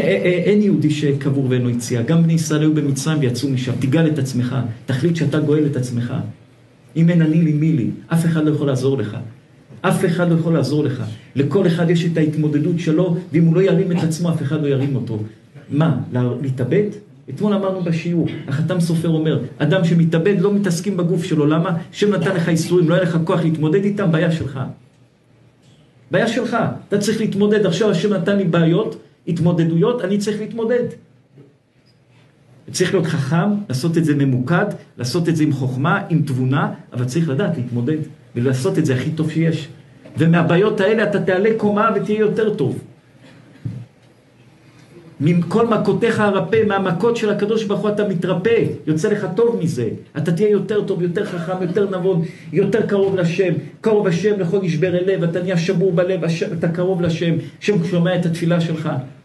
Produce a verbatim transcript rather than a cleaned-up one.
אין יהודי שקבור ואין לו יציאה. גם בני ישראל היו במצרים ויצאו משם. תיגל את עצמך. תחליט שאתה גואל את עצמך. אם אין אני לי מי לי, אף אחד לא יכול לעזור לך. אף אחד לא יכול לעזור לך. לכל אחד יש את ההתמודדות שלו, ואם הוא לא ירים את עצמו, אף אחד לא ירים אותו. מה? להתאבד? אתמול אמרנו בשיעור, החתם סופר אומר, אדם שמתאבד לא מתעסקים בגוף שלו. למה? שם נתן לך איסורים, לא היה לך כוח להתמודד איתם, בעיה שלך. בעיה שלך. אתה צריך להתמודד. עכשיו השם נתן לי בעיות, התמודדויות, אני צריך להתמודד. צריך להיות חכם, לעשות את זה ממוקד, לעשות את זה עם חוכמה, עם תבונה, אבל צריך לדעת להתמודד, ולעשות את זה הכי טוב שיש. ומהבעיות האלה אתה תעלה קומה ותהיה יותר טוב. מכל מכותיך הרפא, מהמכות של הקדוש ברוך הוא אתה מתרפא, יוצא לך טוב מזה. אתה תהיה יותר טוב, יותר חכם, יותר נבון, יותר קרוב לשם. קרוב השם לכל ישבר אל לב, אתה נהיה שבור בלב, אתה קרוב לשם, שם שומע את התפילה שלך.